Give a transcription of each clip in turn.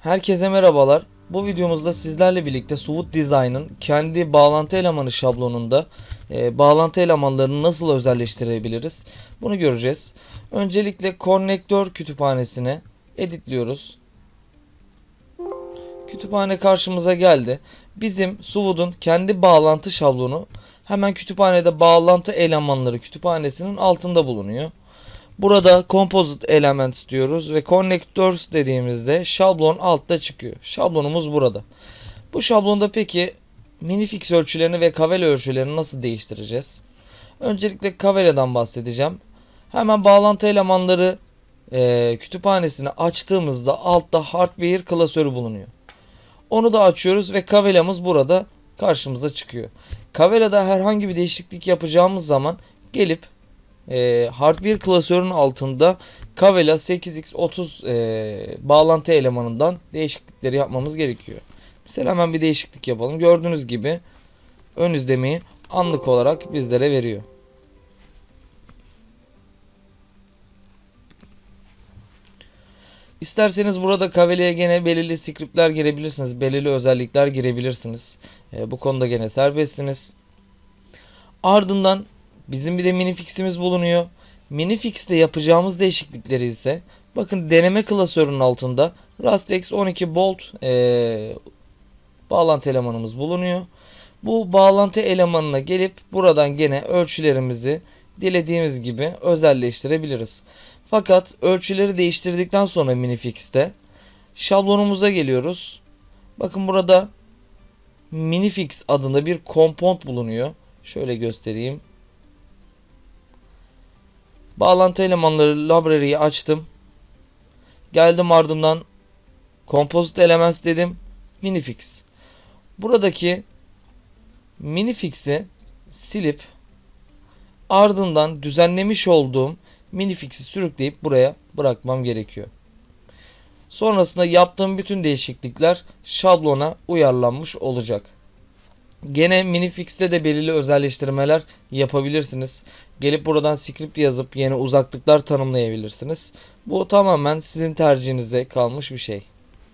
Herkese merhabalar. Bu videomuzda sizlerle birlikte Suud Design'ın kendi bağlantı elemanı şablonunda bağlantı elemanlarını nasıl özelleştirebiliriz bunu göreceğiz. Öncelikle konnektör kütüphanesine editliyoruz. Kütüphane karşımıza geldi. Bizim Suud'un kendi bağlantı şablonu hemen kütüphanede bağlantı elemanları kütüphanesinin altında bulunuyor. Burada Composite Elements diyoruz ve Connectors dediğimizde şablon altta çıkıyor. Şablonumuz burada. Bu şablonda peki minifix ölçülerini ve kavele ölçülerini nasıl değiştireceğiz? Öncelikle kaveleden bahsedeceğim. Hemen bağlantı elemanları kütüphanesini açtığımızda altta hardware klasörü bulunuyor. Onu da açıyoruz ve kavelamız burada karşımıza çıkıyor. Kavelada herhangi bir değişiklik yapacağımız zaman gelip hardware klasörünün altında Kavela 8x30 bağlantı elemanından değişiklikleri yapmamız gerekiyor. Mesela hemen bir değişiklik yapalım. Gördüğünüz gibi ön izlemeyi anlık olarak bizlere veriyor. İsterseniz burada Kavela'ya gene belirli scriptler girebilirsiniz. Belirli özellikler girebilirsiniz. Bu konuda gene serbestsiniz. Ardından bizim bir de minifix'imiz bulunuyor. Minifix'te yapacağımız değişiklikleri ise bakın deneme klasörünün altında Rastex 12 Bolt bağlantı elemanımız bulunuyor. Bu bağlantı elemanına gelip buradan gene ölçülerimizi dilediğimiz gibi özelleştirebiliriz. Fakat ölçüleri değiştirdikten sonra minifix'te şablonumuza geliyoruz. Bakın burada minifix adında bir compound bulunuyor. Şöyle göstereyim. Bağlantı elemanları library'yi açtım. Geldim ardından Composite Elements dedim. Minifix. Buradaki minifix'i silip ardından düzenlemiş olduğum minifix'i sürükleyip buraya bırakmam gerekiyor. Sonrasında yaptığım bütün değişiklikler şablona uyarlanmış olacak. Gene minifix'te de belirli özelleştirmeler yapabilirsiniz. Gelip buradan script yazıp yeni uzaklıklar tanımlayabilirsiniz. Bu tamamen sizin tercihinize kalmış bir şey.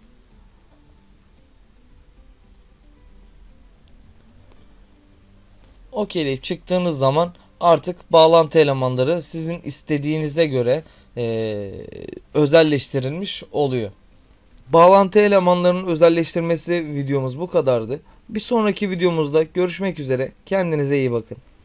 Okeyleyip çıktığınız zaman artık bağlantı elemanları sizin istediğinize göre özelleştirilmiş oluyor. Bağlantı elemanlarının özelleştirmesi videomuz bu kadardı. Bir sonraki videomuzda görüşmek üzere. Kendinize iyi bakın.